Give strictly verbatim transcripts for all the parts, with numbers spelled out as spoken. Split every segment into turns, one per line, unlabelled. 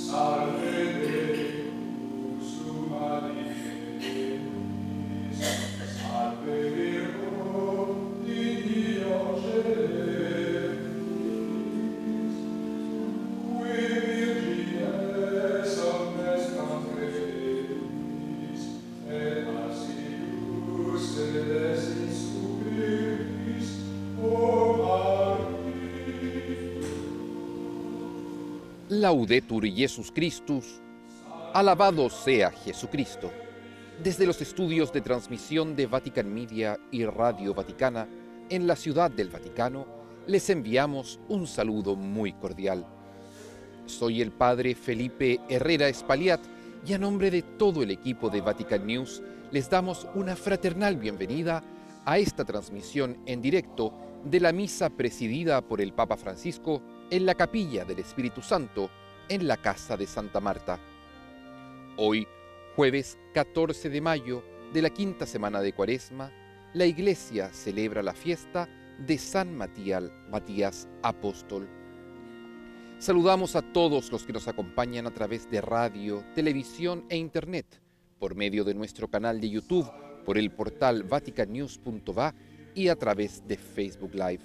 Laudetur Jesus Christus, alabado sea Jesucristo. Desde los estudios de transmisión de Vatican Media y Radio Vaticana en la Ciudad del Vaticano, les enviamos un saludo muy cordial. Soy el Padre Felipe Herrera Espaliat y a nombre de todo el equipo de Vatican News les damos una fraternal bienvenida a esta transmisión en directo de la misa presidida por el Papa Francisco en la Capilla del Espíritu Santo, en la Casa de Santa Marta. Hoy, jueves catorce de mayo de la quinta semana de Cuaresma, la Iglesia celebra la fiesta de San Matías, Matías Apóstol. Saludamos a todos los que nos acompañan a través de radio, televisión e internet, por medio de nuestro canal de YouTube, por el portal vatican news punto va y a través de Facebook Live.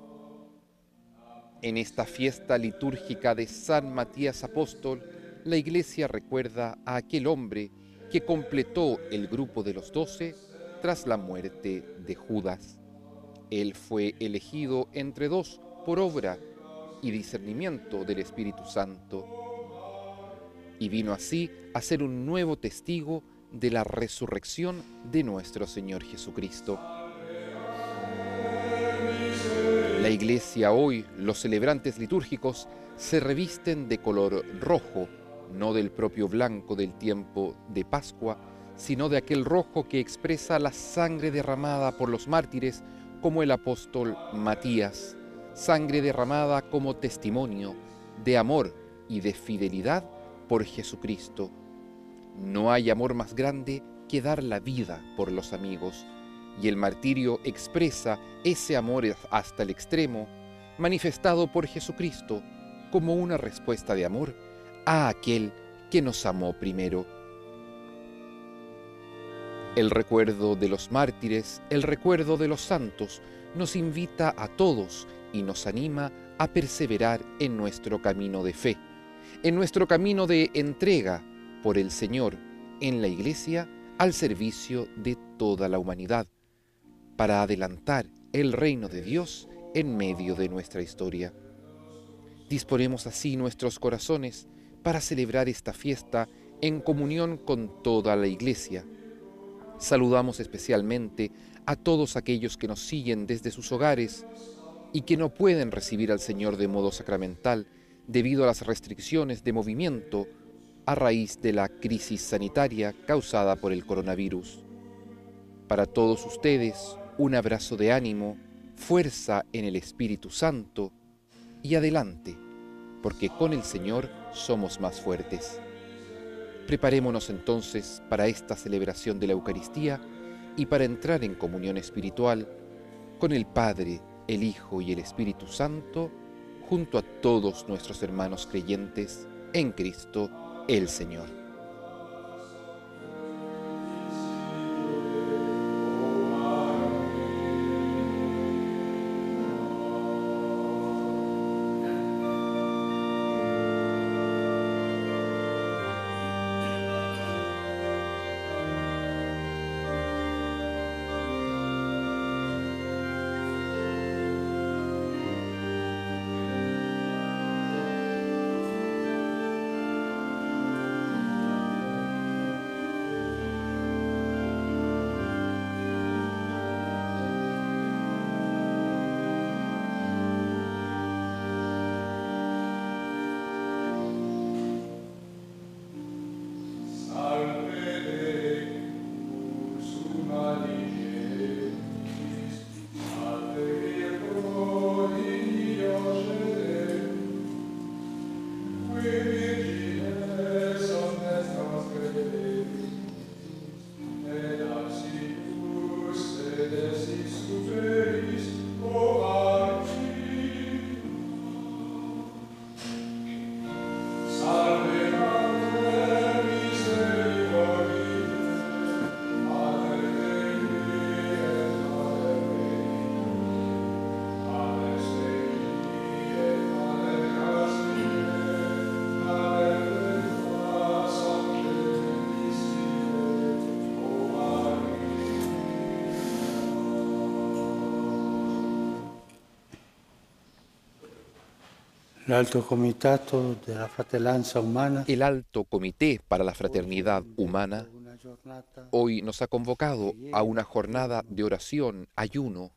En esta fiesta litúrgica de San Matías Apóstol, la Iglesia recuerda a aquel hombre que completó el grupo de los doce tras la muerte de Judas. Él fue elegido entre dos por obra y discernimiento del Espíritu Santo, y vino así a ser un nuevo testigo de la resurrección de nuestro Señor Jesucristo. La Iglesia hoy, los celebrantes litúrgicos, se revisten de color rojo, no del propio blanco del tiempo de Pascua, sino de aquel rojo que expresa la sangre derramada por los mártires, como el apóstol Matías, sangre derramada como testimonio de amor y de fidelidad por Jesucristo. No hay amor más grande que dar la vida por los amigos, y el martirio expresa ese amor hasta el extremo, manifestado por Jesucristo como una respuesta de amor a aquel que nos amó primero. El recuerdo de los mártires, el recuerdo de los santos, nos invita a todos y nos anima a perseverar en nuestro camino de fe, en nuestro camino de entrega por el Señor en la Iglesia al servicio de toda la humanidad, para adelantar el reino de Dios en medio de nuestra historia. Disponemos así nuestros corazones para celebrar esta fiesta en comunión con toda la Iglesia. Saludamos especialmente a todos aquellos que nos siguen desde sus hogares y que no pueden recibir al Señor de modo sacramental debido a las restricciones de movimiento a raíz de la crisis sanitaria causada por el coronavirus. Para todos ustedes, un abrazo de ánimo, fuerza en el Espíritu Santo y adelante, porque con el Señor somos más fuertes. Preparémonos entonces para esta celebración de la Eucaristía y para entrar en comunión espiritual con el Padre, el Hijo y el Espíritu Santo, junto a todos nuestros hermanos creyentes en Cristo el Señor.
Salve L'Alto Comitato della Fratellanza Umana
El Alto Comité para la Fraternidad Humana
una giornata
hoy nos ha convocado a una jornada de oración, ayuno,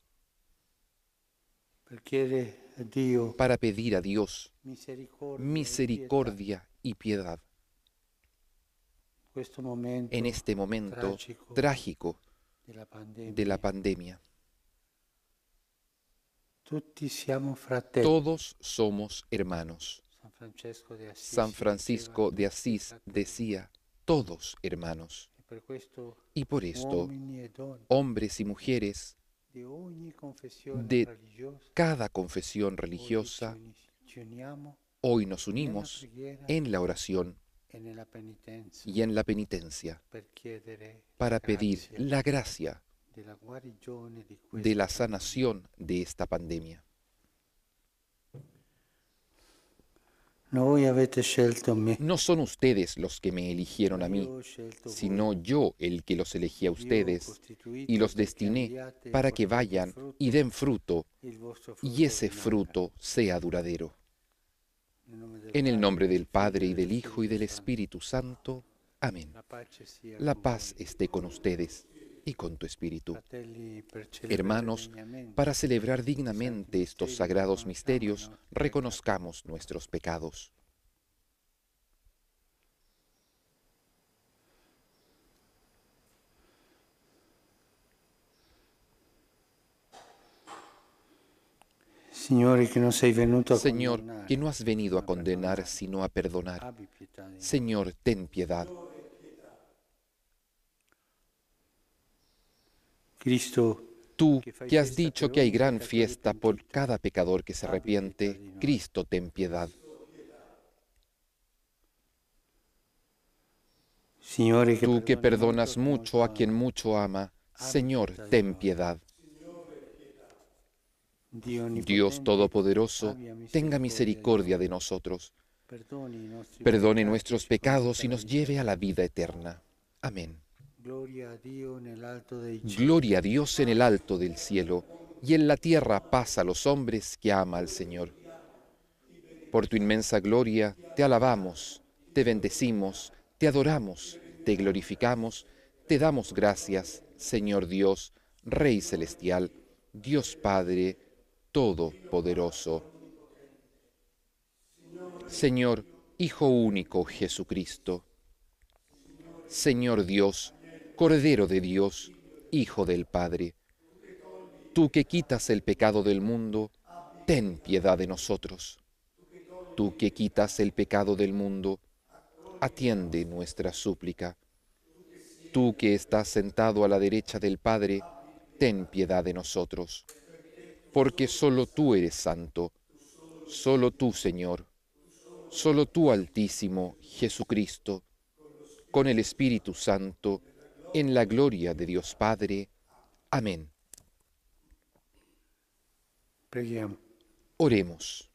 per chiedere a Dio
para pedir a Dios
misericordia e pietà.
misericordia y piedad
In questo momento
en este momento
tragico
trágico
della pandemia.
de la pandemia.
Tutti siamo fratelli.
Todos somos hermanos.
San Francesco de Asís
San Francisco de
diceva,
Asís decía, todos hermanos.
e per questo
Y por esto,
uomini e donne
hombres y mujeres
di ogni confessione
de
religiosa
cada confesión
oggi
religiosa,
ci uni- ci uniamo
hoy nos
nella
unimos
preghiera
en la oración
e nella penitenza
y en la penitencia
per chiedere
para
la
pedir
grazia
la gracia
della guarigione di
de
questa
la
pandemia.
sanación de esta pandemia.
Voi avete scelto me,
No son ustedes los que me eligieron a mí,
io ho scelto
sino
voi.
yo el que los elegí a
Vi ho
ustedes
costituito
y los
perché
destiné
andiate e
para que
portiate
vayan
frutto,
y den fruto
il vostro frutto
y ese
rimanga.
fruto sea duradero.
Nel nome del
En el
Padre,
nombre del
del
Padre
Figlio
y del Hijo y del
Spirito
Espíritu
Santo.
Santo. Amén.
La pace sia
La
con
paz
voi.
esté con ustedes y con tu espíritu.
Fratelli, per celebrare
Hermanos,
degnamente
para celebrar dignamente estos sagrados misterios, reconozcamos nuestros pecados.
Signore, che non sei venuto a
Señor,
condannare,
que no has venido a
ma
condenar,
perdonare.
sino a perdonar.
Abbi pietà di noi.
Señor, ten piedad.
Cristo,
Tú, que has dicho que hay gran fiesta por cada pecador que se arrepiente, Cristo, ten piedad.
Signore, che
Tú que
perdoni
perdonas
molto,
mucho a
molto
quien
ama.
mucho ama, Señor, ten piedad.
Dio
Dios
onnipotente,
Todopoderoso,
abbia
tenga misericordia de
noi.
nosotros,
Perdoni i nostri
perdone
peccati,
nuestros
ci
pecados y
conduca
nos
alla
lleve
vita
a la vida eterna. Amén.
Gloria a Dio nell'alto dei cieli.
Gloria a Dios en el alto del cielo, y en la tierra paz a los hombres que ama al Señor. Por tu inmensa gloria, te alabamos, te bendecimos, te adoramos, te glorificamos, te damos gracias, Señor Dios, Rey celestial, Dios Padre Todopoderoso. Señor, Hijo único Jesucristo. Señor Dios, Cordero de Dios, Hijo del Padre. Tú que quitas el pecado del mundo, ten piedad de nosotros. Tú que quitas el pecado del mundo, atiende nuestra súplica. Tú que estás sentado a la derecha del Padre, ten piedad de nosotros. Porque solo tú eres santo, solo tú, Señor, solo tú, Altísimo, Jesucristo, con el Espíritu Santo, en la gloria de Dios Padre. Amén.
Preghiamo.
Oremos.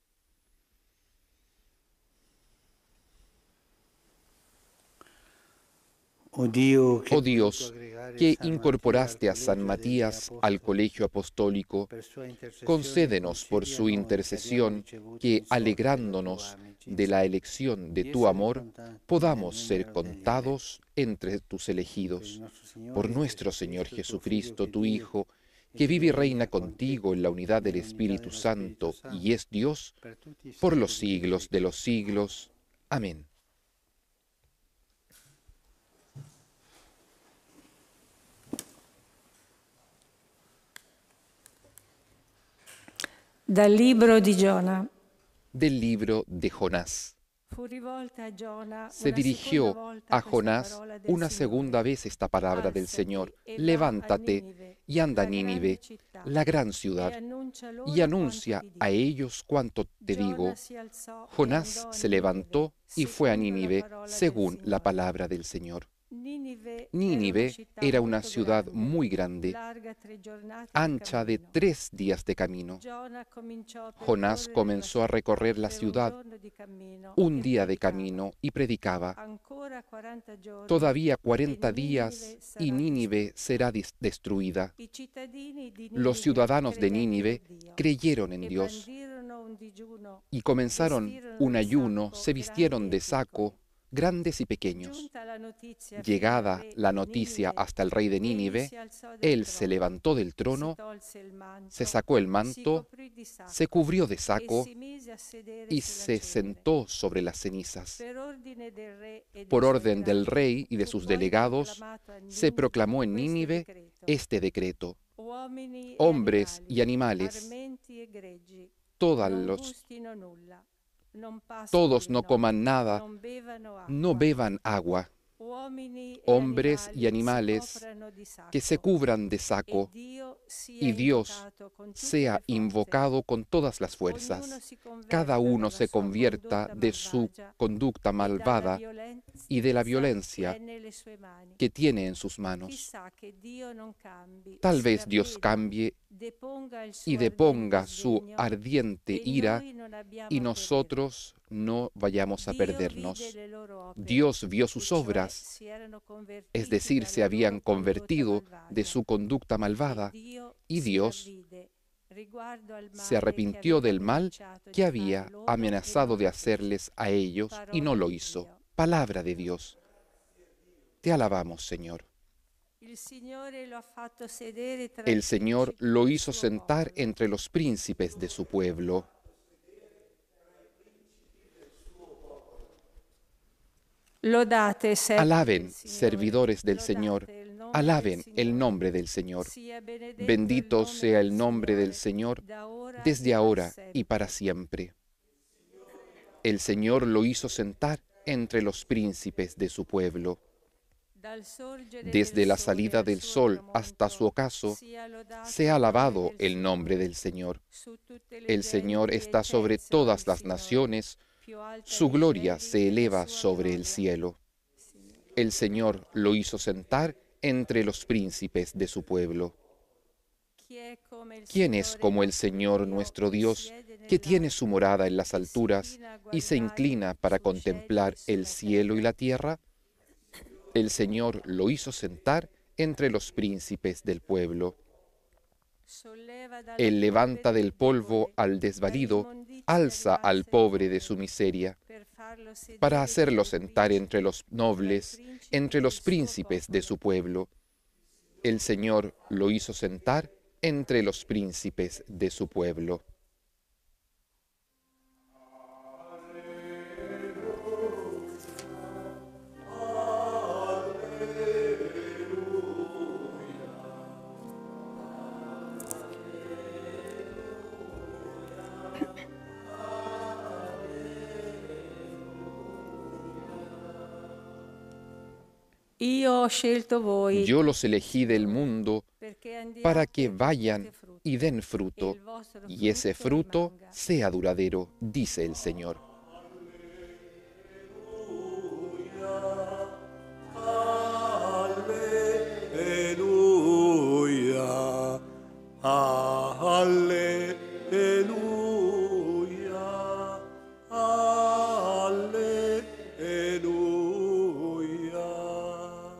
Oh Dio, che
Oh
hai
Dios,
voluto aggregare
que
San
incorporaste a
Mattia al
San
Collegio degli
Matías al
Apostoli,
colegio apostólico,
per sua intercessione
concédenos por
concedi a
su
noi, che abbiamo
intercesión
ricevuto
que,
in sorte la tua
alegrándonos
amicizia,
de la elección de
di
tu
essere
amor,
contati
podamos
nel
ser
numero degli
contados entre tus
eletti. Per il
elegidos.
nostro Signore
Por nuestro Señor
Jesucristo, tuo
Jesucristo,
Figlio,
tu
che vive
Hijo,
e
que vive y
reina
reina
con te
contigo en la unidad del
nell'unità
Espíritu
dello
Santo
Spirito
y es Dios,
per tutti i
por los
secoli dei
siglos de
secoli.
los siglos. Amén.
Dal libro di Giona.
Del libro de Jonás.
Fu rivolta a Giona
Se
una
dirigió
seconda volta
a
questa
Jonás
parola del
una
Signore.
segunda vez esta palabra del
Alzati
Señor.
e va a
Levántate
Ninive,
y anda a
la grande
Nínive,
città,
la gran
e
ciudad,
annuncia loro
y
quanto
anuncia
ti
a
dico.
ellos cuanto te
Giona
digo.
si alzò e
Jonás
andò a
se
Ninive,
levantó y fue a
secondo la
Nínive
parola del
según la
Signore.
palabra del Señor.
Nínive
Nínive era una
molto
ciudad
grande,
muy grande,
larga tre giornate di
ancha de
cammino.
tres días de camino.
Giona cominciò a
Jonás
percorrere
comenzó a
la
recorrer la
per un
ciudad
giorno di cammino
un
e
día de
predicava.
camino y predicaba.
Ancora quaranta giorni
Todavía
e
cuarenta
Nínive
días
sarà
y Nínive
distrutta.
será dis- destruida.
I cittadini di
Los
Nínive
ciudadanos de
credettero
Nínive
Dio
creyeron en
e
Dios
bandirono un digiuno,
y comenzaron un ayuno, se vistieron de saco, grandes y pequeños.
giunta la notizia fino
Llegada
al re
la
di
noticia
Ninive,
hasta el rey de
egli
Nínive,
si alzò del
él se
trono,
levantó del
si
trono,
tolse il manto,
se sacó el
si
manto,
coprì di sacco
se cubrió de
e
saco
si mise a sedere
y
sulla
se
cenere.
sentó sobre las cenizas.
Per ordine del re e dei
Por
suoi
orden del
grandi,
rey y de
fu
sus
poi
delegados,
proclamato a
se
Ninive
proclamó en
questo
Nínive
decreto.
este decreto.
Uomini e
Hombres
animali,
y animales,
armenti e greggi,
todas
non
los,
gustino nulla, non
todos no
pascolino,
coman nada,
non bevano acqua.
no beban agua.
Uomini e
Hombres y
animali
animales
si coprano di sacco,
que se cubran de
e
saco,
Dio sia
y Dios
invocato con tutte
sea
le forze.
invocado con todas las
Ognuno
fuerzas.
si converta
Cada uno
dalla
se
sua
convierta
condotta
de su
malvagia
conducta
e dalla
malvada
violenza
y de la
che
violencia
è nelle sue mani.
que tiene en sus manos.
Chissà che Dio non cambi,
Tal
si
vez Dios
ravveda,
cambie
deponga il suo
y
ardente
deponga su
sdegno,
ardiente
e
ira
noi non abbiamo
y
a
nosotros no vayamos a
perirlo. Dio
perdernos.
vide le loro opere,
Dios vio
e
sus
cioè
obras,
si erano convertiti
es decir, se
dalla
habían
loro condotta
convertido de
malvagia,
su conducta
e
malvada,
Dio
y
si
Dios
ravvide riguardo al
se
male che
arrepintió
aveva
del mal
minacciato di
que
fare
había
loro e
amenazado
non
de
lo fece.
hacerles a ellos y no
Parola
lo
di
hizo.
Dio.
Palabra de Dios. Te alabamos, Señor.
Il Signore lo ha fatto sedere tra
El
i
Señor
principi
lo
del
hizo
suo
sentar
popolo.
entre los príncipes de su pueblo.
Lodate, servi
Alaben,
del Signore,
servidores del
lodate
Señor,
il nome
alaben
del
el
Signore.
nombre del Señor.
Sia benedetto
Bendito
il nome
sea el
del
nombre del
Signore,
Señor
da ora
desde
e per
ahora y
sempre.
para siempre. El Señor lo hizo sentar entre los príncipes de su pueblo.
Dal sorgere
Desde
del
la
sole
salida
al
del
suo
sol
tramonto,
hasta su ocaso,
sia lodato
sea
il nome
alabado
del
el nombre
Signore.
del Señor.
Su tutte le
El Señor
genti
está sobre
eccelso il
todas las
Signore,
naciones,
più alta
su
nei
gloria
cieli
se
e la
eleva
sua
sobre el
gloria.
cielo.
Signore.
El Señor lo hizo sentar entre los príncipes de su pueblo.
Chi è come il
¿Quién es
Signore
como el
nostro
Señor
Dio,
nuestro
che
Dios,
siede
que tiene
nell'alto,
su morada en las
che si
alturas
inclina a
y se
guardare
inclina para
sui cieli
contemplar
e sulla
el cielo y
terra?
la tierra? El Señor lo hizo sentar entre los príncipes del pueblo.
Solleva dalle
Él levanta
polveri
del
il
polvo
debole,
al desvalido,
dall'immondizia
alza al
rialza il
pobre de
povero,
su miseria,
per farlo sedere
para
tra
hacerlo
i
sentar
principi,
entre los
tra i
nobles,
principi
entre
del
los
suo
príncipes de
popolo.
su pueblo. El Señor lo hizo sentar entre los príncipes de su pueblo.
Io ho scelto voi
Yo los elegí del mundo
perché andiate
para que
e
vayan
portate frutto,
y den
e
fruto,
il vostro
y ese
frutto
fruto
rimanga.
sea duradero, dice el Señor.
Alleluia, alleluia, alleluia.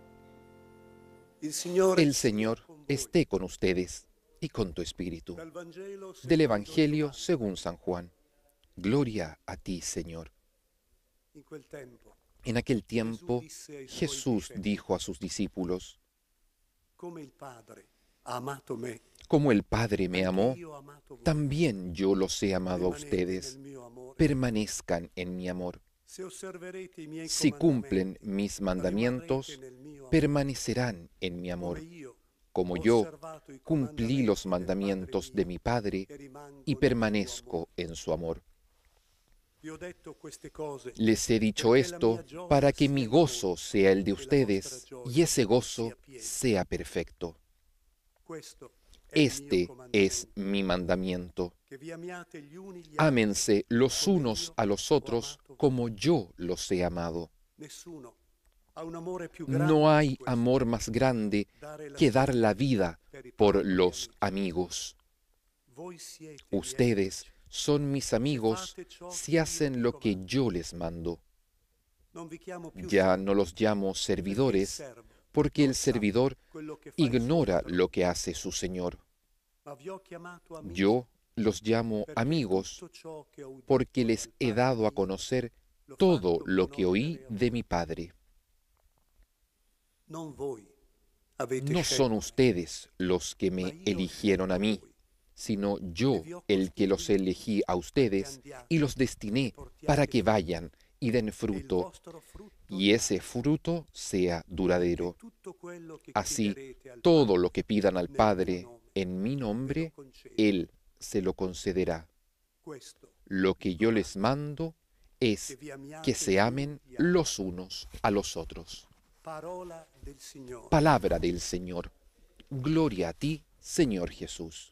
Il Signore
El
sia
Señor
con voi.
esté con ustedes y con tu espíritu.
Dal Vangelo
Del
secondo
Evangelio
Giovanni.
según San Juan. Gloria a ti, Señor.
In quel tempo,
En aquel tiempo
disse ai suoi
Jesús
discepoli,
dijo a sus discípulos,
come il Padre ha amato me,
como el Padre me
anche
amó,
io ho amato voi.
también yo los he amado a
Rimanete
ustedes.
nel mio amore.
Permanezcan en mi amor.
Se osserverete i miei
Si cumplen
comandamenti,
mis mandamientos,
rimarrete nel mio amore.
permanecerán en mi amor.
Come io
Como
ho
yo
osservato i
cumplí los
comandamenti
mandamientos
del
de
Padre
mi Padre
mio, e rimango
y
nel
permanezco
suo
en su amor.
amore. Vi ho detto queste cose
Les he dicho
perché la
esto
mia gioia
para que
sia
mi
in voi
gozo sea el de
e la vostra
ustedes
gioia
y ese gozo
sia piena.
sea perfecto.
Questo è il mio
Este
comandamento,
es mi mandamiento.
che vi amiate gli uni gli altri.
Ámense los
come
unos
io
a los
ho
otros
amato voi.
como yo los he amado.
Nessuno ha un amore più grande
No hay
di questo,
amor más grande
dare la
que
sua
dar la
vita
vida
per i
por
propri
los
amici.
amigos.
Voi siete miei
Ustedes
amici.
son mis amigos
fate ciò
si
che io
hacen
vi
lo que
comando.
yo les mando.
Non vi chiamo più
Ya
servi,
no los llamo
perché il
servidores,
servo
porque
non
el
sa
servidor
quello che fa il suo
ignora
padrone.
lo que hace su Señor.
Ma vi ho chiamato amici,
Yo Los llamo
perché
amigos
tutto ciò che ho udito
porque les
dal
he
Padre
dado a
mio
conocer
l'ho
todo
fatto
lo que oí
conoscere a
de
voi.
mi Padre.
Non voi avete
No son
scelto me,
ustedes los que
ma
me
io ho
eligieron a
scelto
mí,
voi
sino
e
yo
vi ho
el que los
costituiti
elegí a
perché
ustedes
andiate
y los
e
destiné
portiate
para que
frutto,
vayan y den
e il
fruto,
vostro frutto
y ese
rimanga,
fruto sea
perché
duradero.
tutto quello che
Así,
chiederete al
todo
Padre
lo que pidan al
nel mio
Padre
nome
en mi
ve lo
nombre,
concedo.
Él se lo concederá.
Questo
Lo
vi
que yo les
comando,
mando
che
es
vi amiate
que se
gli uni
amen
gli altri.
los unos a los otros.
Parola del Signore.
Palabra del Señor. Gloria a ti, Señor Jesús.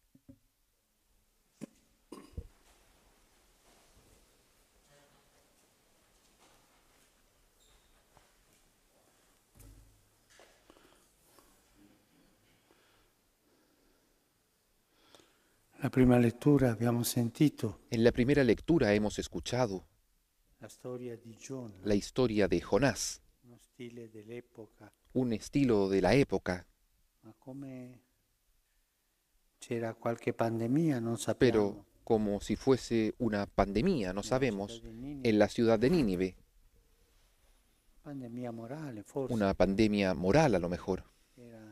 La prima lettura abbiamo sentito
En la primera lectura hemos escuchado
la storia di Giona,
la historia de Jonás,
uno stile dell'epoca,
un estilo de la época,
ma come c'era qualche pandemia non
pero
sappiamo.
como si fuese una pandemia, no
Nella
sabemos,
città di Ninive,
en la ciudad de Nínive,
pandemia morale forse,
una pandemia moral a lo mejor,
era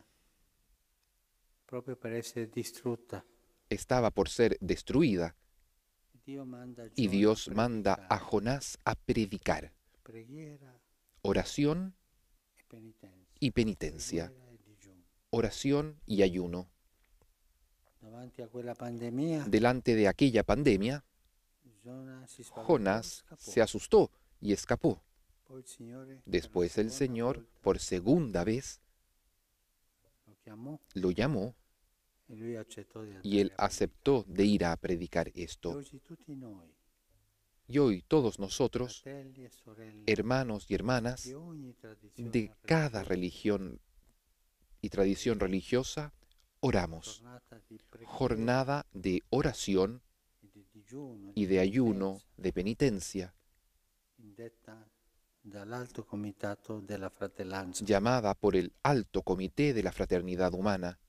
proprio per essere distrutta.
estaba por ser destruida,
Dio manda a
y
Giona
Dios
a
manda a
predicare,
Jonás a predicar
preghiera
oración
e penitenza,
y penitencia,
preghiera e digiuno.
oración y ayuno.
Davanti a quella pandemia,
Delante de aquella pandemia,
Giona si spaventò e
Jonás
scappò.
se asustó y escapó.
Poi il Signore, per la
Después el
seconda
Señor,
volta,
por segunda vez,
lo chiamò
lo llamó
e lui accettò di andare
y él
a predicare.
aceptó de ir a predicar
E
esto.
oggi tutti noi,
Y hoy todos nosotros,
fratelli e sorelle,
hermanos y
di
hermanas,
ogni tradizione
de cada
religiosa,
religión y tradición religiosa, oramos.
giornata di preghiera
Jornada de oración
e di digiuno,
y
di
de ayuno,
penitenza,
de penitencia,
indetta dall'Alto Comitato della Fratellanza.
llamada por el Alto Comité de la Fraternidad Humana.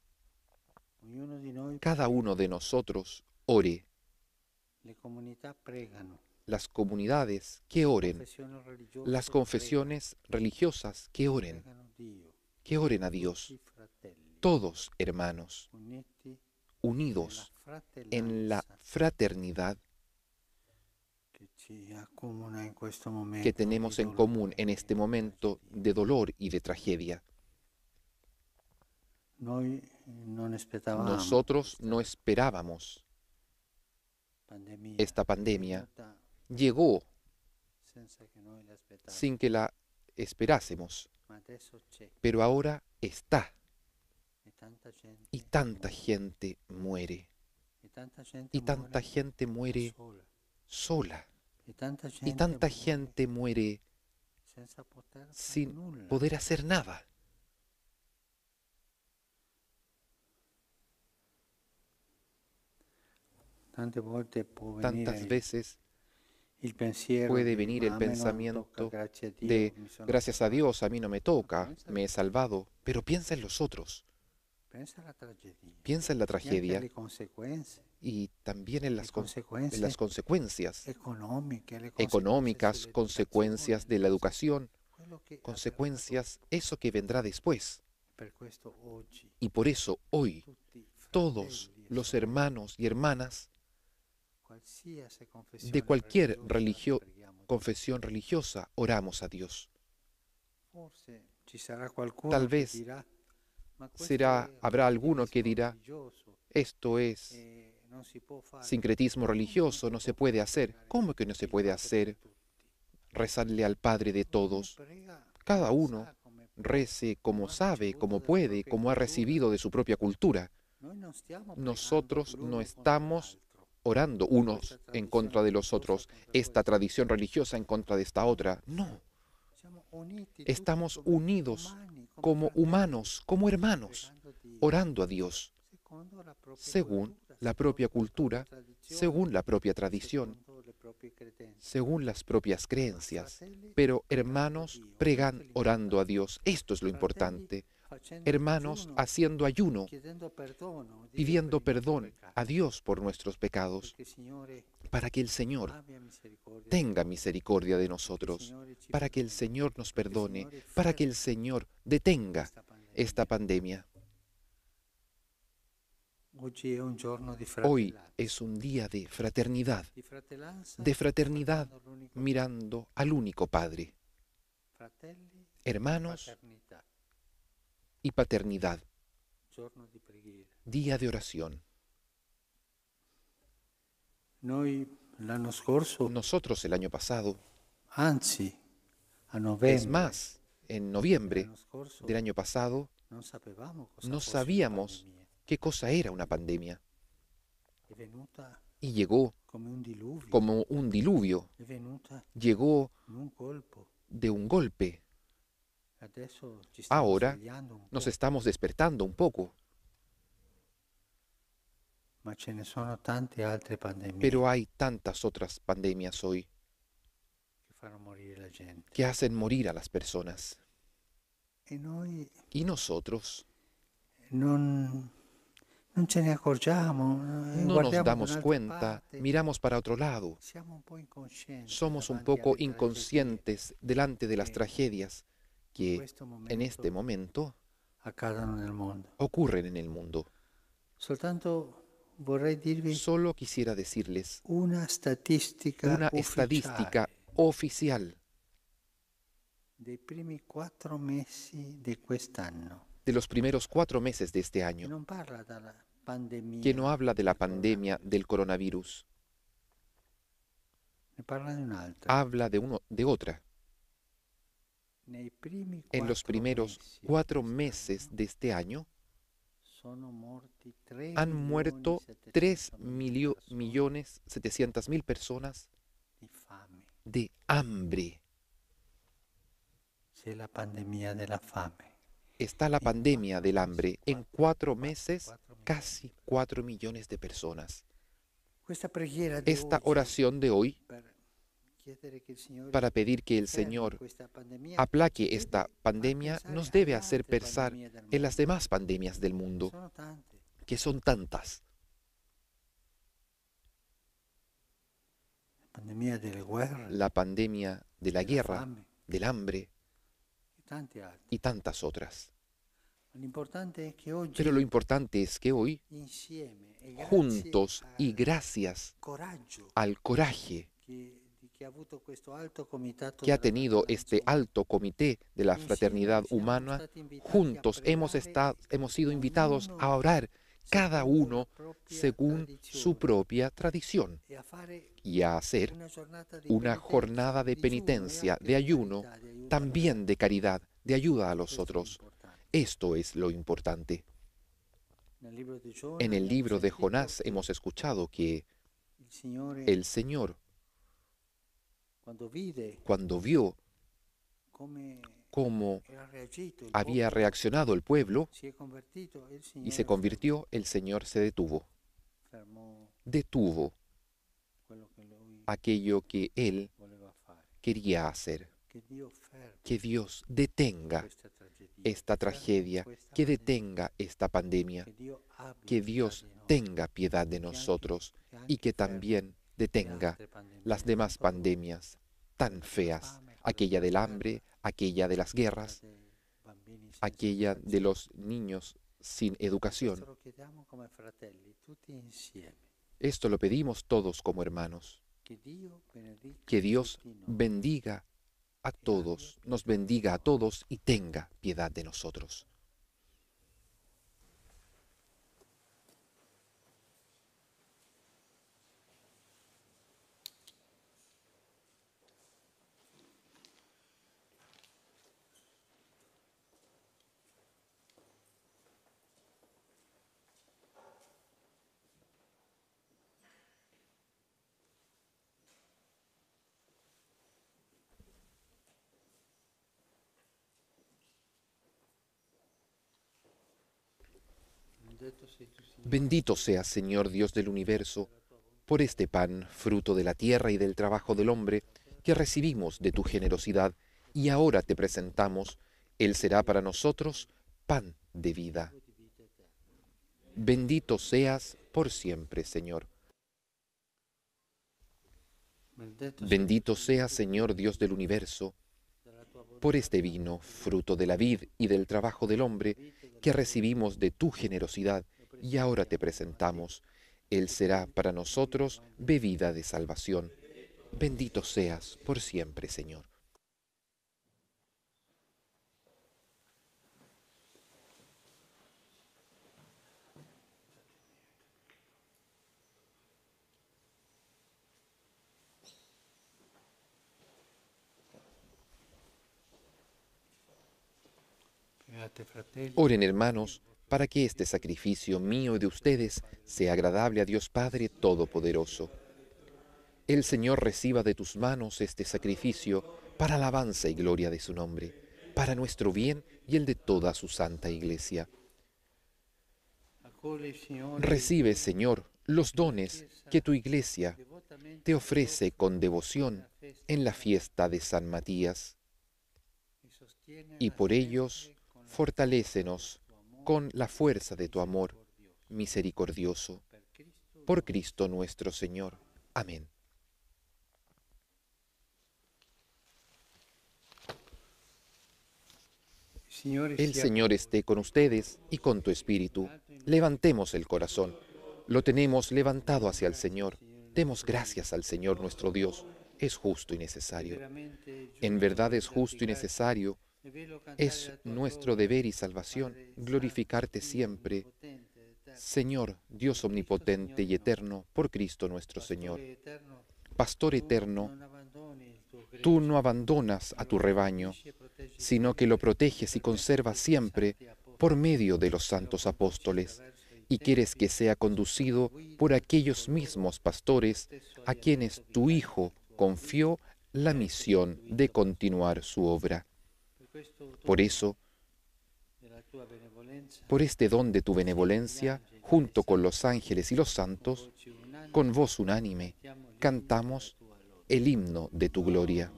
Ognuno di noi
Cada
prega,
uno de nosotros ore.
le comunità pregano,
Las comunidades que
le
oren,
confessioni religiose
las confesiones religiosas que oren,
pregano Dio,
que oren a Dios,
tutti fratelli,
todos hermanos,
uniti
unidos
nella
en la
fratellanza
fraternidad
che ci accomuna in questo momento
que tenemos
di
en
dolore
común en
e
este
di
momento
tragedia.
de dolor y de tragedia.
Noi non aspettavamo
Nosotros
questa
no esperábamos
pandemia,
esta
è
pandemia.
venuta
Llegó
senza che noi l'aspettavamo,
sin que la esperásemos,
ma adesso c'è
pero ahora está
e tanta gente
y tanta
muore,
gente muere,
e tanta gente
y tanta
muore
gente
da
muere
sola,
sola,
e tanta gente
y tanta
muore
gente muere
senza poter fare
sin
nulla.
poder hacer nada.
Tante volte può
Tantas
venire
veces
il pensiero
puede
di,
venir
"Ma
el
a me non
pensamiento
tocca, grazie a Dio,
de,
mi sono
gracias a
salvato".
Dios, a mí no me toca, me he salvado, pero piensa en los otros,
Pensa alla tragedia,
piensa en la
e anche
tragedia
alle conseguenze
y también en
le
las, con- en
conseguenze
las consecuencias
economiche, le
económicas,
conseguenze
consecuencias de la
sull'educazione,
educación,
quello che avverrà
consecuencias, eso que vendrá después.
dopo. Per questo oggi
Y por eso hoy
tutti
todos
fratelli e
los
sorelle,
hermanos y hermanas
qualsiasi confessione
de cualquier
religiosa,
religio-
preghiamo Dio.
confesión religiosa oramos a Dios.
Forse ci sarà qualcuno
Tal
che
vez
dirà, "Ma questo
será,
è
habrá alguno que
relativismo
dirá,
religioso
esto es
e non si può fare".
sincretismo religioso, no se puede hacer. ¿Cómo que no se puede hacer? Rezarle al Padre de todos. Cada uno rece como sabe, como puede, como ha recibido de su propia cultura. Nosotros no estamos orando unos en contra de los otros, esta tradición religiosa en contra de esta otra. No, estamos unidos como humanos, como hermanos, orando a Dios, según la propia cultura, según la propia tradición, según las propias creencias. Pero hermanos, pregan orando a Dios. Esto es lo importante. hermanos haciendo ayuno,
chiedendo perdono, Dio,
pidiendo
per i nostri
perdón
peccati,
a Dios por nuestros pecados,
perché il Signore
para que el Señor
abbia misericordia,
tenga misericordia de
perché il
nosotros,
Signore ci
para que el
perdoni,
Señor nos
perché il
perdone,
Signore
para que el
fermi
Señor detenga
questa pandemia.
esta pandemia.
Oggi è un giorno di
Hoy
fratellanza,
es un día de fraternidad,
di fratellanza,
de fraternidad,
guardando l'unico
mirando al único Padre,
fratelli,
hermanos
paternità,
y paternidad,
giorno di preghiera.
día de oración.
Noi l'anno scorso,
Nosotros el año pasado,
anzi a
es
novembre
más, en noviembre
dell'anno scorso,
del año pasado,
non sapevamo cosa
no
fosse una
sabíamos
pandemia.
qué cosa era una pandemia
È venuta
y llegó
come un diluvio,
como un diluvio,
è venuta
llegó
in un colpo.
de un golpe.
Adesso ci stiamo
Ahora
svegliando un
nos
po',
estamos despertando un poco,
ma ce ne sono tante altre pandemie
pero hay tantas otras pandemias hoy
che fanno morire la gente.
que hacen morir a las personas.
E noi
Y nosotros
non, non ce ne accorgiamo, eh,
no nos
guardiamo da
damos
un'altra
cuenta,
parte,
miramos para otro lado,
siamo un po' inconscienti
somos un
davanti alle
poco
tragedie
inconscientes delante de las
que
tragedias
in
que
questo
en este
momento
momento
accadono nel mondo.
ocurren en el mundo.
Soltanto vorrei dirvi
Solo quisiera decirles
una statistica
una
ufficiale
estadística oficial
dei primi quattro mesi di quest'anno,
de los primeros cuatro meses de este
che
año,
non parla della pandemia,
que no habla de la
del
pandemia
coronavirus,
del coronavirus,
ne parla di un'altra.
habla de, uno, de otra.
Nei primi
En los
quattro
primeros
mesi di
cuatro
quest'anno
meses de este año
sono morti tre
han
milioni
muerto
settecento
tres
mila persone
millones setecientas mil personas
di fame.
de hambre.
C'è la pandemia della fame.
Está la
En
pandemia
cuatro
del
meses,
hambre. En
cuatro,
cuatro
cuatro,
meses,
cuatro millones.
casi cuatro millones de personas.
Questa preghiera di
Esta
oggi
oración de hoy,
per chiedere che il Signore
para pedir que el
fermi
Señor
questa pandemia,
aplaque
ci
esta
deve far
pandemia,
pensare
nos
alle
debe hacer
altre
pensar
pandemie del
en las
mondo.
demás pandemias del mundo,
Sono tante.
que son tantas.
La pandemia delle guerre,
La pandemia de la
della
guerra,
fame
del hambre
e tante altre.
y tantas otras.
L'importante è che oggi
Pero lo importante es que hoy,
insieme e grazie
juntos y
al
gracias
coraggio
al coraje
che, di chi ha avuto questo alto comitato
que ha
della
tenido
fratellanza
este
umana,
alto comité de la
insieme
fraternidad
siamo
humana,
stati invitati a
juntos hemos,
pregare
estado, hemos sido invitados
ognuno
a orar cada
secondo
uno
la propria
según
tradizione
su propia tradición
e a fare
y a hacer
una giornata di
una
penitenza,
jornada de
digiuno e
penitencia,
anche
de ayuno,
carità, di aiuto
también de caridad, de ayuda a
agli
los
altri. Questo è
otros.
importante.
Esto es lo importante.
Nel libro di Giona
En el
abbiamo
libro de
sentito
Jonás
che
hemos escuchado que
il Signore
el Señor,
quando vide
cuando vio
come
cómo
era reagito il
había
popolo,
reaccionado el pueblo
si è convertito e il Signore
y se convirtió, el Señor se detuvo.
fermò
Detuvo
quello che lui
aquello que él
voleva fare.
quería hacer.
Che Dio fermi
Que Dios detenga
questa tragedia,
esta
fermi
tragedia,
questa
que
pandemia,
detenga esta pandemia,
che Dio abbia
que
pietà
Dios
di noi,
tenga piedad de
che anche-
nosotros
che anche
y que
fermi
también
le
detenga
altre pandemie
las
del
demás
mondo,
pandemias tan
quella della
feas,
fame, quella
aquella
della
del
guerra,
hambre, aquella de las
quella
guerras,
dei bambini senza
aquella de
educazione.
los niños sin
Questo
educación.
lo chiediamo come fratelli, tutti insieme.
Esto lo pedimos todos como hermanos.
Che Dio benedica
Que Dios
tutti noi.
bendiga a todos, nos bendiga a todos y tenga piedad de nosotros.
Benedetto sei tu, Signore,
Bendito seas, Señor Dios del universo, por este pan, fruto de la tierra y del trabajo del hombre, que recibimos de tu generosidad y ahora te presentamos. Él será para nosotros pan de vida. Bendito seas por siempre, Señor. Bendito seas, Señor Dios del universo, por este vino, fruto de la vid y del trabajo del hombre, que recibimos de tu generosidad y ahora te presentamos. Él será para nosotros bebida de salvación. Bendito seas por siempre, Señor. Oren, hermanos, para que este sacrificio mío y de ustedes sea agradable a Dios Padre Todopoderoso. El Señor reciba de tus manos este sacrificio para alabanza y gloria de su nombre, para nuestro bien y el de toda su santa Iglesia. Recibe, Señor, los dones que tu Iglesia te ofrece con devoción en la fiesta de San Matías, y por ellos fortalécenos con la fuerza de tu amor misericordioso. Por Cristo nuestro Señor. Amén. El Señor esté con ustedes y con tu espíritu. Levantemos el corazón. Lo tenemos levantado hacia el Señor. Demos gracias al Señor nuestro Dios. Es justo y necesario. En verdad es justo y necesario. Es nuestro deber y salvación glorificarte siempre, Señor, Dios omnipotente y eterno, por Cristo nuestro Señor. Pastor eterno, tú no abandonas a tu rebaño, sino que lo proteges y conservas siempre por medio de los santos apóstoles, y quieres que sea conducido por aquellos mismos pastores a quienes tu Hijo confió la misión de continuar su obra. Por eso, por este don de tu benevolencia, junto con los ángeles y los santos, con voz unánime, cantamos el himno de tu gloria.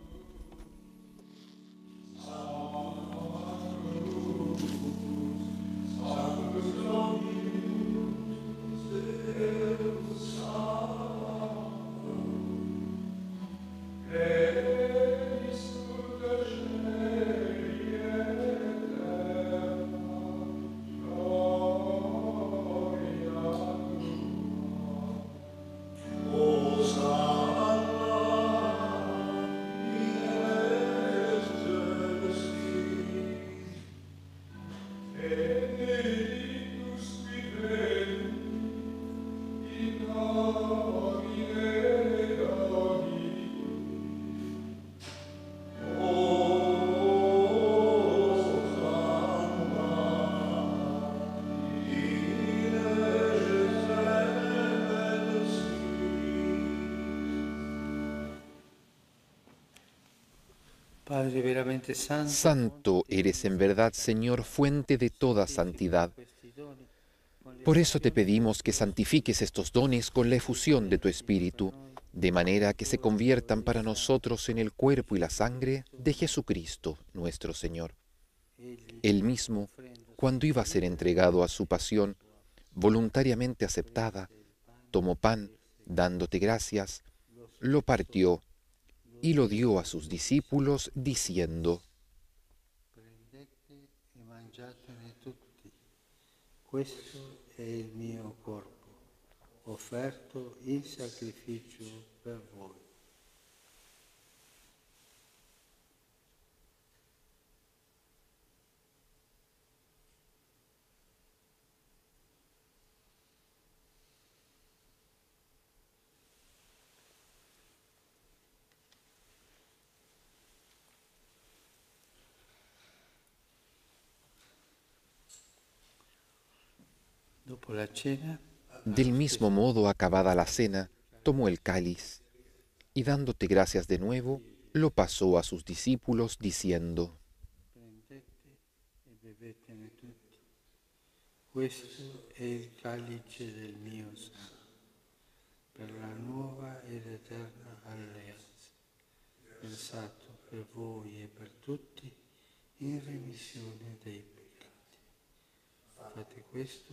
Padre veramente santo,
Santo eres en verdad, Señor, fuente de toda santidad. Por eso te pedimos que santifiques estos dones con la efusión de tu Espíritu, de manera que se conviertan para nosotros en el cuerpo y la sangre de Jesucristo, nuestro Señor. Él mismo, cuando iba a ser entregado a su pasión, voluntariamente aceptada, tomó pan, dándote gracias, lo partió y lo dio a sus discípulos, diciendo:
prendete e mangiatene tutti. Questo è il mio corpo, offerto in sacrificio per voi. Dopo la cena,
Del mismo modo, acabada la cena, tomó el cáliz, y dándote gracias de nuevo, lo pasó a sus discípulos, diciendo:
prendete e bevetene tutti. Questo è il calice del mio sangue, per la nuova ed eterna alleanza, versato per voi e per tutti in remissione dei peccati. Fate questo.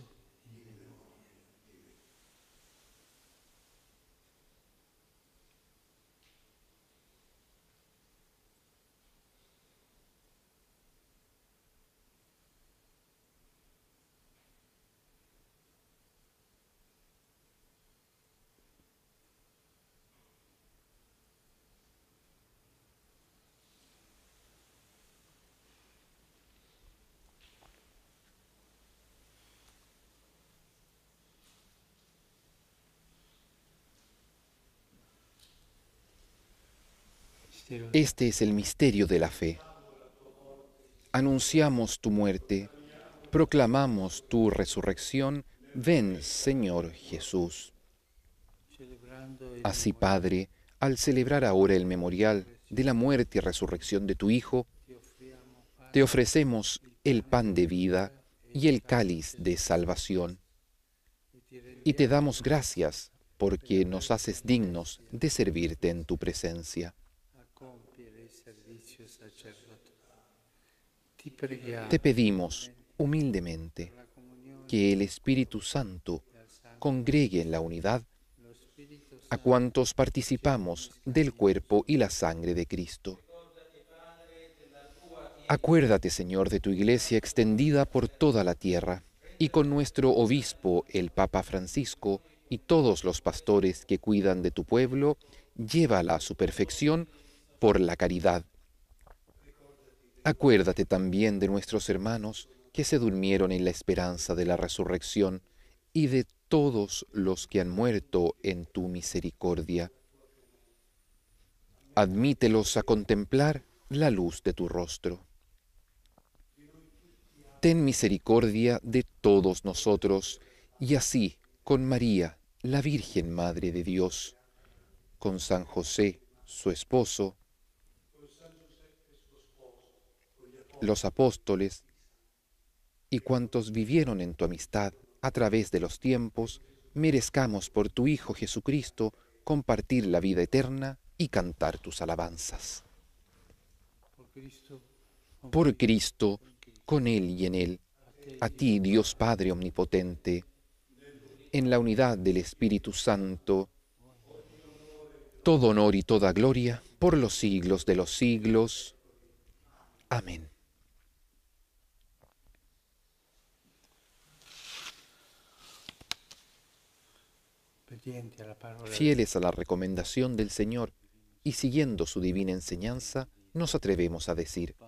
Este es el misterio de la fe. Anunciamos tu muerte, proclamamos tu resurrección. Ven, Señor Jesús. Así, Padre, al celebrar ahora el memorial de la muerte y resurrección de tu Hijo, te ofrecemos el pan de vida y el cáliz de salvación. Y te damos gracias porque nos haces dignos de servirte en tu presencia. Te pedimos humildemente que el Espíritu Santo congregue en la unidad a cuantos participamos del cuerpo y la sangre de Cristo. Acuérdate, Señor, de tu Iglesia extendida por toda la tierra, y con nuestro obispo, el Papa Francisco, y todos los pastores que cuidan de tu pueblo, llévala a su perfección por la caridad. Acuérdate también de nuestros hermanos que se durmieron en la esperanza de la resurrección, y de todos los que han muerto en tu misericordia. Admítelos a contemplar la luz de tu rostro. Ten misericordia de todos nosotros, y así, con María, la Virgen Madre de Dios, con San José, su esposo, los apóstoles y cuantos vivieron en tu amistad a través de los tiempos, merezcamos por tu Hijo Jesucristo compartir la vida eterna y cantar tus alabanzas. Por Cristo, con Él y en Él, a ti, Dios Padre Omnipotente, en la unidad del Espíritu Santo, todo honor y toda gloria por los siglos de los siglos. Amén. Fieles a la recomendación del Señor y siguiendo su divina enseñanza, nos atrevemos a decir: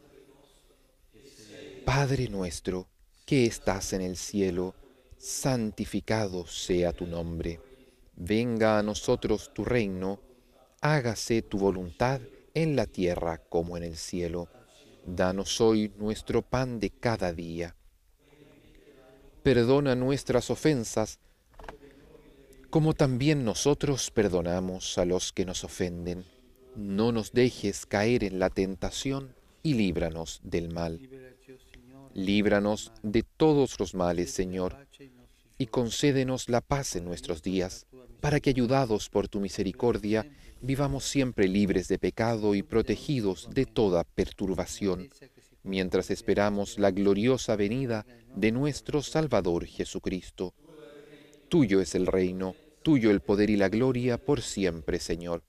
Padre nuestro, que estás en el cielo, santificado sea tu nombre. Venga a nosotros tu reino, hágase tu voluntad en la tierra como en el cielo. Danos hoy nuestro pan de cada día. Perdona nuestras ofensas, como también nosotros perdonamos a los que nos ofenden. No nos dejes caer en la tentación y líbranos del mal. Líbranos de todos los males, Señor, y concédenos la paz en nuestros días, para que, ayudados por tu misericordia, vivamos siempre libres de pecado y protegidos de toda perturbación, mientras esperamos la gloriosa venida de nuestro Salvador Jesucristo. Tuyo es el reino, tuyo el poder y la gloria por siempre, Señor.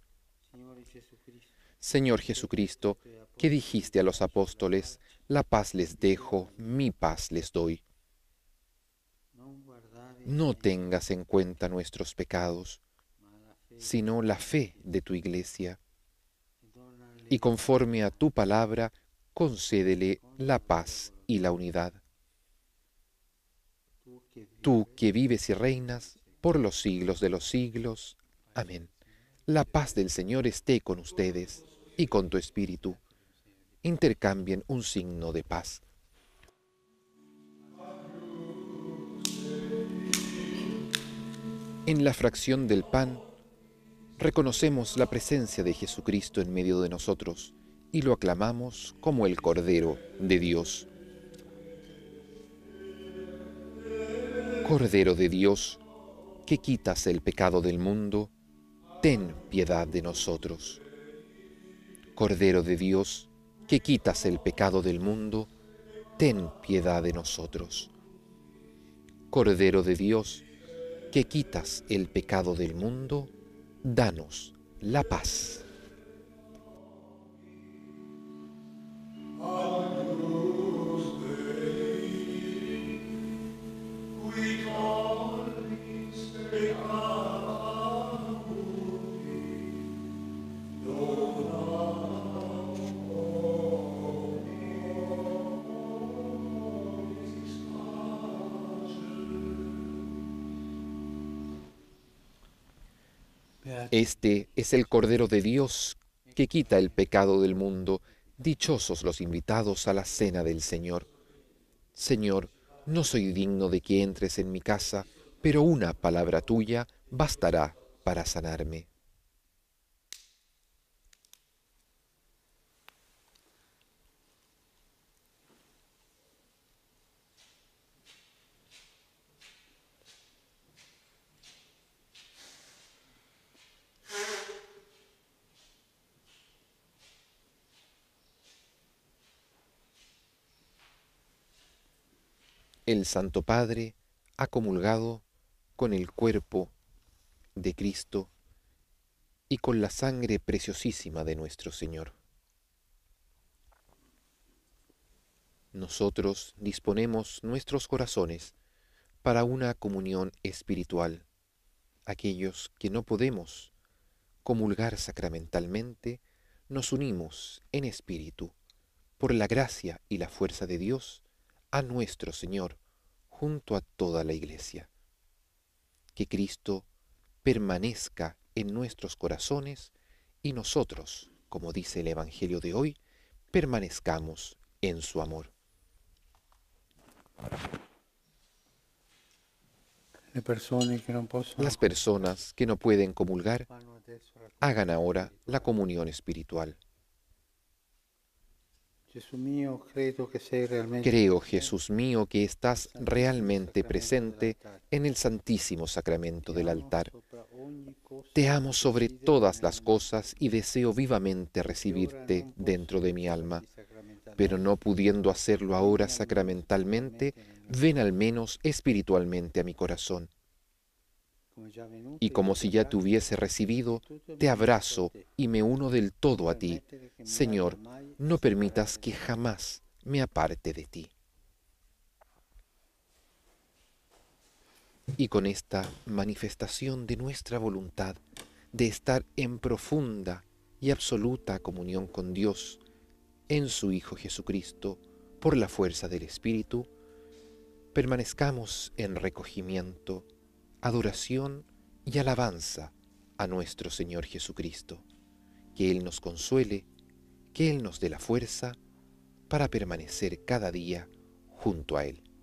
Señor Jesucristo, que dijiste a los apóstoles: la paz les dejo, mi paz les doy. No tengas en cuenta nuestros pecados, sino la fe de tu Iglesia, y conforme a tu palabra, concédele la paz y la unidad. Tú que vives y reinas por los siglos de los siglos. Amén. La paz del Señor esté con ustedes y con tu espíritu. Intercambien un signo de paz. En la fracción del pan, reconocemos la presencia de Jesucristo en medio de nosotros y lo aclamamos como el Cordero de Dios. Cordero de Dios, que quitas el pecado del mundo, ten piedad de nosotros. Cordero de Dios, que quitas el pecado del mundo, ten piedad de nosotros. Cordero de Dios, que quitas el pecado del mundo, danos la paz. Este es el Cordero de Dios que quita el pecado del mundo. Dichosos los invitados a la cena del Señor. Señor, no soy digno de que entres en mi casa, pero una palabra tuya bastará para sanarme. El Santo Padre ha comulgado con el cuerpo de Cristo y con la sangre preciosísima de nuestro Señor. Nosotros disponemos nuestros corazones para una comunión espiritual. Aquellos que no podemos comulgar sacramentalmente, nos unimos en espíritu, por la gracia y la fuerza de Dios, a nuestro Señor, junto a toda la Iglesia. Que Cristo permanezca en nuestros corazones y nosotros, como dice el Evangelio de hoy, permanezcamos en su amor.
Le persone che non possono
Las personas que no pueden comulgar, hagan ahora la comunión espiritual.
Gesù mio, credo che sei realmente
Creo, Jesús mío, que estás realmente presente en el Santísimo Sacramento del altar. Te amo sobre todas las cosas y deseo vivamente recibirte dentro de mi alma, pero no pudiendo hacerlo ahora sacramentalmente, ven al menos espiritualmente a mi corazón. Y como si ya te hubiese recibido, te abrazo y me uno del todo a ti. Señor, no permitas que jamás me aparte de ti. Y con esta manifestación de nuestra voluntad de estar en profunda y absoluta comunión con Dios, en su Hijo Jesucristo, por la fuerza del Espíritu, permanezcamos en recogimiento, adoración y alabanza a nuestro Señor Jesucristo. Que Él nos consuele, que Él nos dé la fuerza para permanecer cada día junto a Él.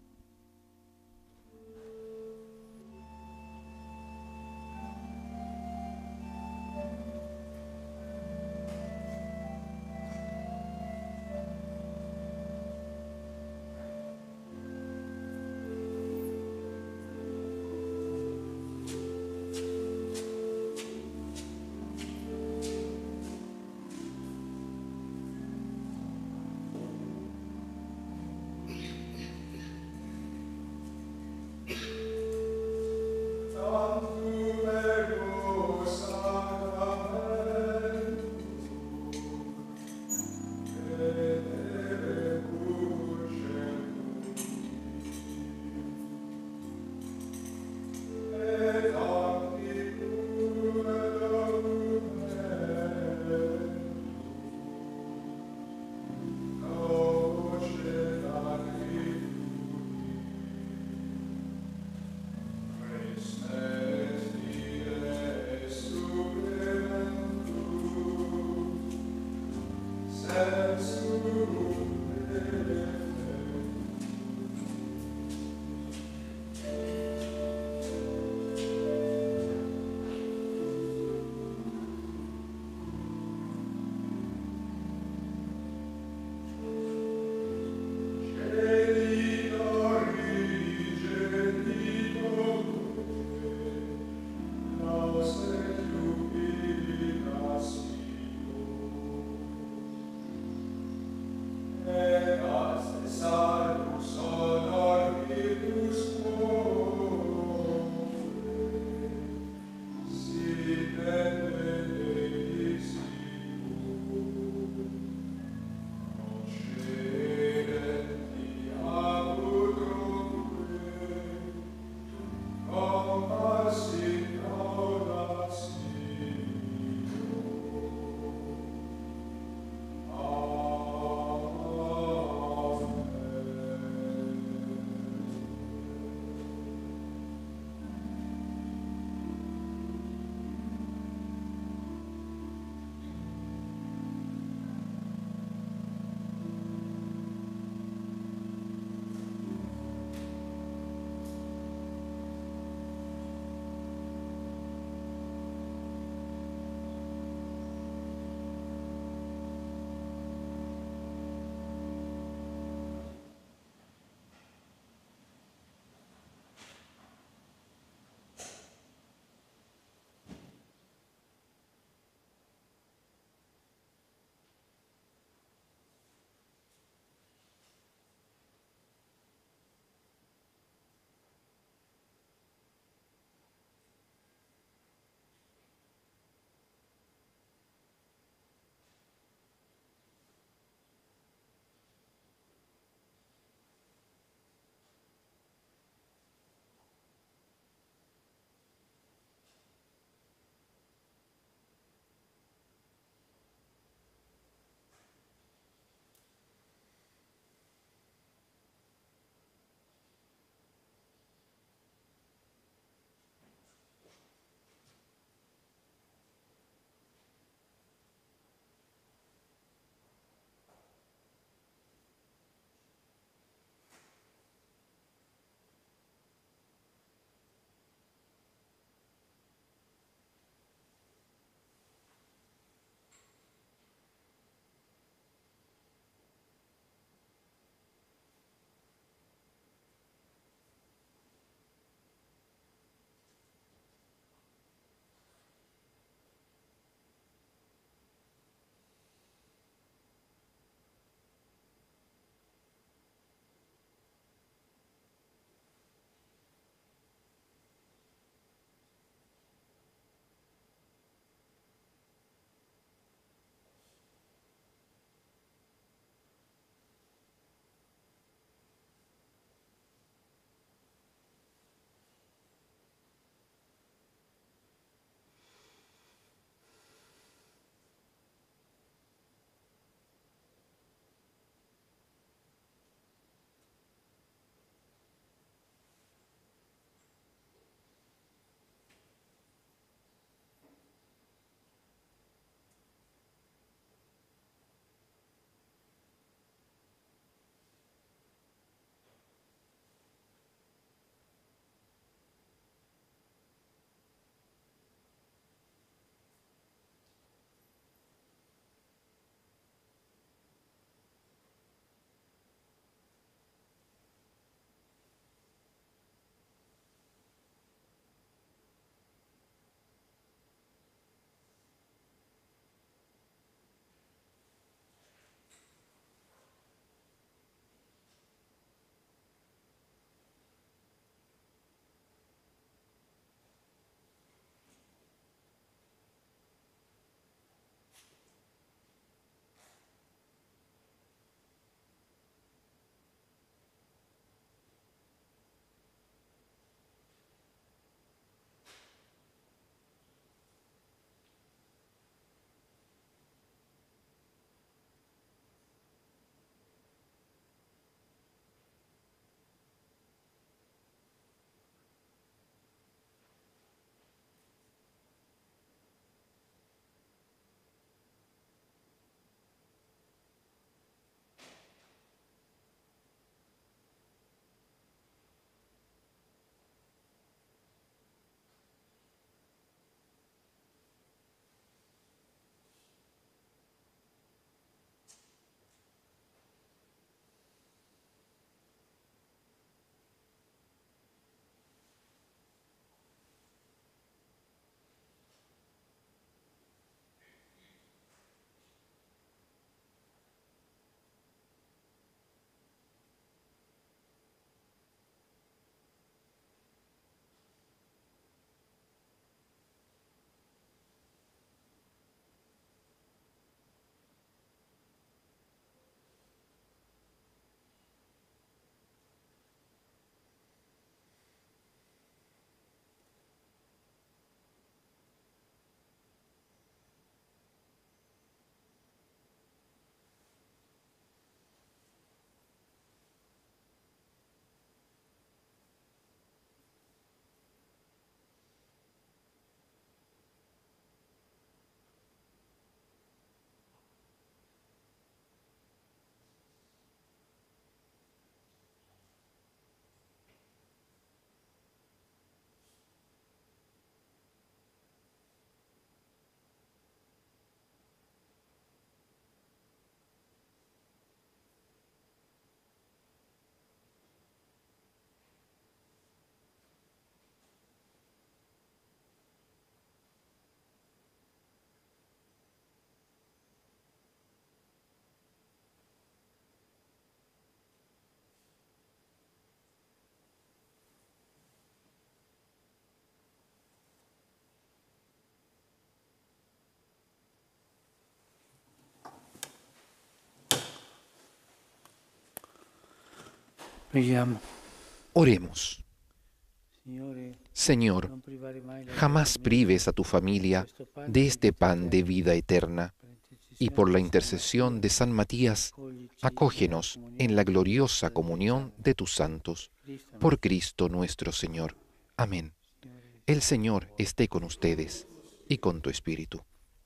Preghiamo.
Oremos.
Signore,
Señor,
non privare mai la
jamás
tua famiglia
prives a tu familia de este pan de vida eterna, y por la intercesión de San Matías, acógenos en la gloriosa comunión de tus santos. Por Cristo nuestro Señor. Amén. El Señor esté con ustedes y con tu espíritu.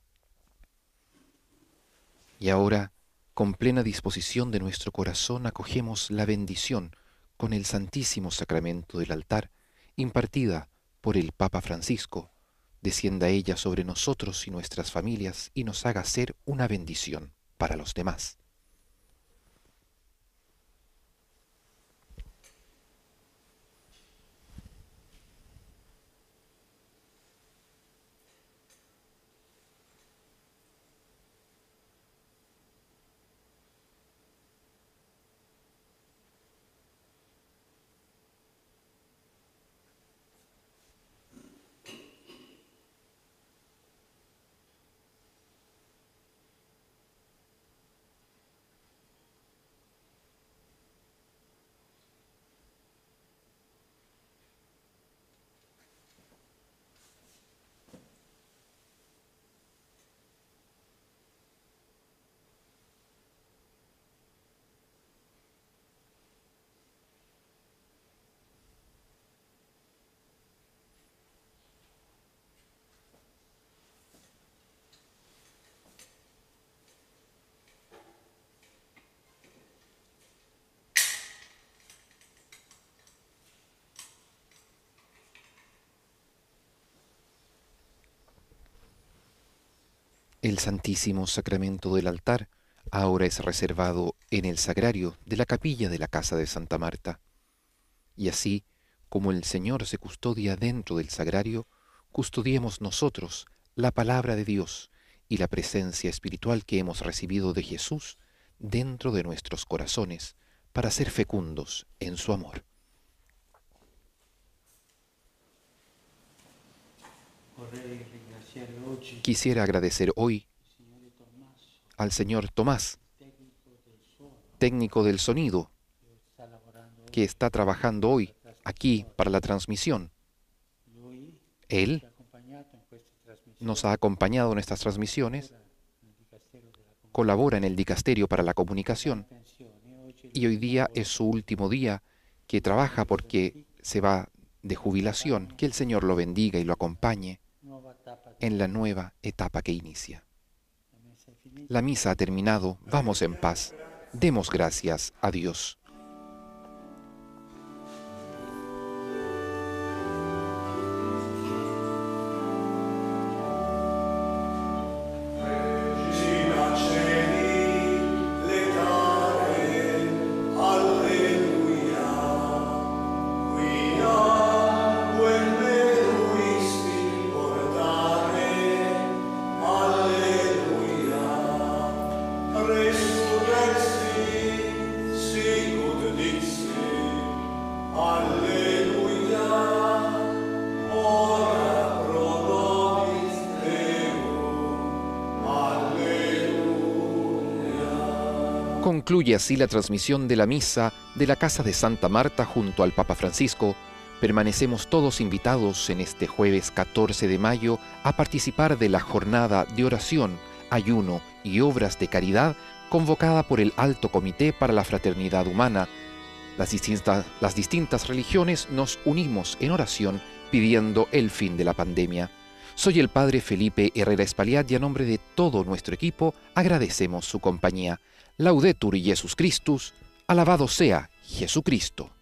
Y ahora, con plena disposición de nuestro corazón, acogemos la bendición con el Santísimo Sacramento del altar, impartida por el Papa Francisco. Descienda ella sobre nosotros y nuestras familias y nos haga ser una bendición para los demás. El Santísimo Sacramento del altar ahora es reservado en el sagrario de la capilla de la casa de Santa Marta. Y así, como el Señor se custodia dentro del sagrario, custodiemos nosotros la palabra de Dios y la presencia espiritual que hemos recibido de Jesús dentro de nuestros corazones para ser fecundos en su amor. Quisiera agradecer hoy al señor Tomás, técnico del sonido, que está trabajando hoy aquí para la transmisión. Él nos ha acompañado en estas transmisiones, colabora en el Dicasterio para la Comunicación y hoy día es su último día que trabaja porque se va de jubilación. Que el Señor lo bendiga y lo acompañe en la nueva etapa que inicia. La misa ha terminado, vamos en paz, demos gracias a Dios. Concluye así la transmisión de la misa de la Casa de Santa Marta junto al Papa Francisco. Permanecemos todos invitados en este jueves catorce de mayo a participar de la jornada de oración, ayuno y obras de caridad convocada por el Alto Comité para la Fraternidad Humana. Las distintas, las distintas religiones nos unimos en oración pidiendo el fin de la pandemia. Soy el Padre Felipe Herrera Espaliat y a nombre de todo nuestro equipo agradecemos su compañía. Laudetur Jesus Christus, alabado sea Jesucristo.